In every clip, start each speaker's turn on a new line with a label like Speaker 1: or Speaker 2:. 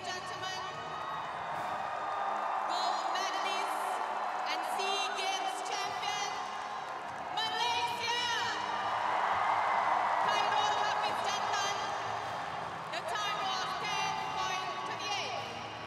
Speaker 1: and gentlemen, gold medalist and SEA Games champion, Malaysia, Khairul Hafiz Jantan. The time was 10.28.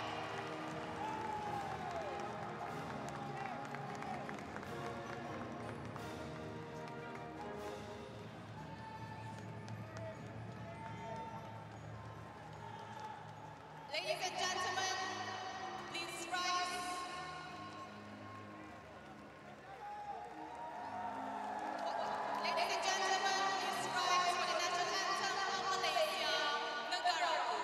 Speaker 1: Ladies and gentlemen, please rise. Ladies and gentlemen, please rise for the national anthem of Malaysia, Negaraku.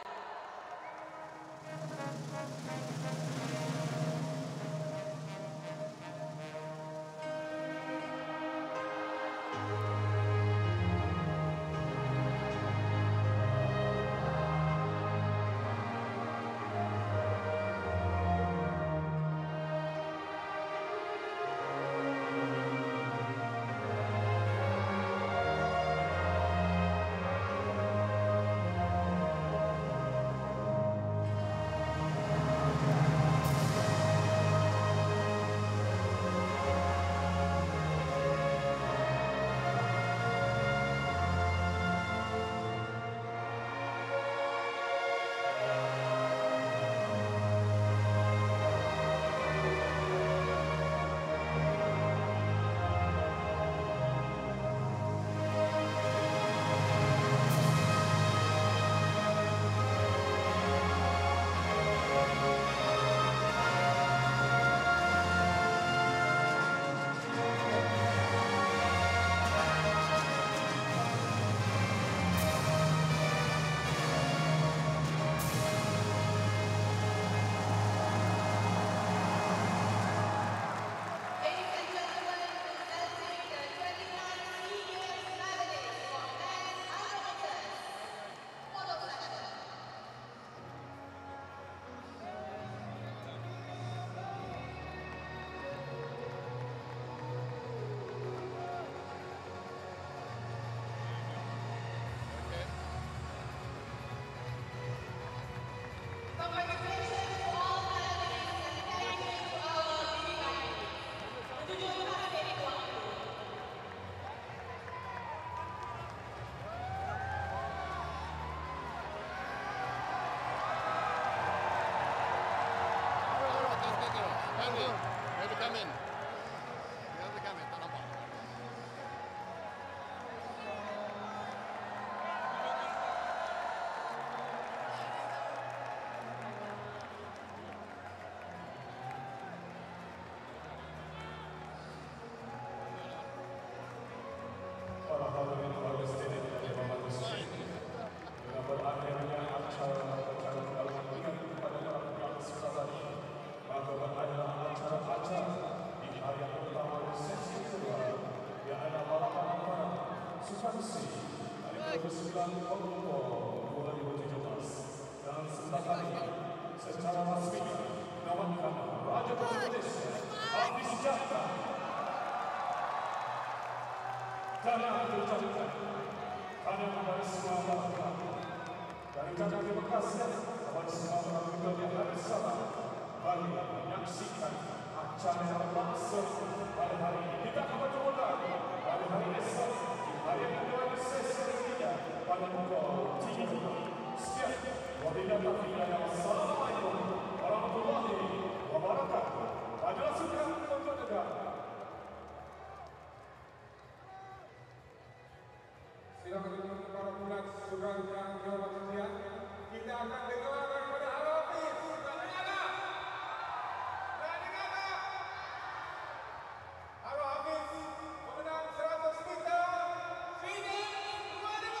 Speaker 1: Ladies and gentlemen, presenting the 29 SEA Games medalists for men and women. Photo session. Congratulations to all medalists and thank you to our DPI. Terima kasih tuan.
Speaker 2: Maybe come in. You have to come in. Tak nampak.
Speaker 3: Para hadirin bersedia di bawah masjid dengan berakhirnya acara alhamdulillah kepada para pihak sekalian maka berakhirlah acara di hari yang pertama sesi kedua yang ada balapan substansi hari ke-9 Oktober 2017 dan sebentar lagi secara rasmi menawarkan Raja Malaysia Hafiz Jantan Jangan tercatat kerana kepada semua bahagian dari ucapan terima kasih kepada semua orang juga yang ada bersama bagi menyaksikan acara yang berlangsung pada hari ini. Kita akan bertemu lagi pada hari esok di hari yang kedua sesi ketiga pada pukul 3. Sekian, wabillahi taufiq dan wassalamualaikum warahmatullahi wabarakatuh. Majulah sukan untuk negara.
Speaker 4: Silakan untuk para peminat sukan yang dihormati sekalian. Kita akan dengar daripada Hafiz. Halo Hafiz, pemenang 100 meter SEA Games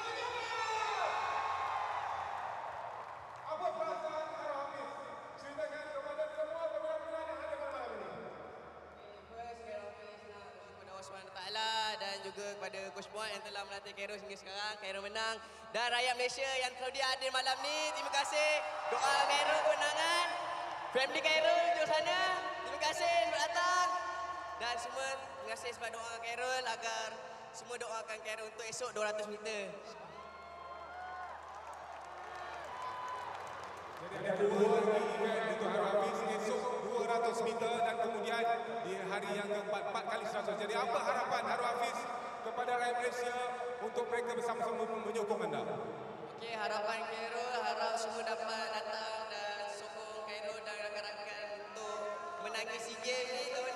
Speaker 4: 2017. Apa perasaan Halo Hafiz? Ceritakan kepada semua pemenang-pemenang yang ada pada malam ini.
Speaker 5: First, Khairul Hafiz nak bersyukur kepada Allah SWT dan juga kepada Coach Puan yang telah melatih Khairul hingga sekarang. Khairul menang dan rakyat Malaysia yang sudi hadir malam ni, terima kasih. Doa Khairul kemenangan. Family Khairul di sana, terima kasih datang. Dan semua terima kasih sebab doa Khairul agar semua doakan Khairul untuk esok 200 meter.
Speaker 4: Jadi ada dua lagi event untuk Harun Hafiz, esok 200 meter dan kemudian di hari yang keempat 4 kali 100. Jadi apa harapan Harun Hafiz kepada rakyat Malaysia untuk mereka bersama-sama menyokong anda?
Speaker 5: Okey, harapan Khairul, harap semua dapat datang dan sokong Khairul dan rakan-rakan untuk menangi SEA Games ni,